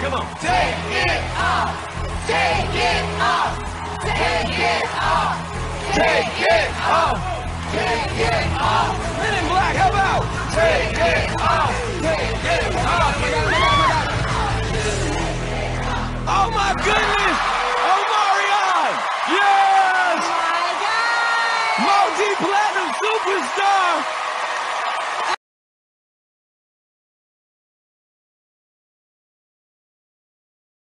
Come on. Take it off. Take it off. Take it off. Take it off. Take it off. Men in Black, how about? Take it off. Take it off. Oh my goodness! Omarion! Yes! Oh my God! Multi-platinum superstar!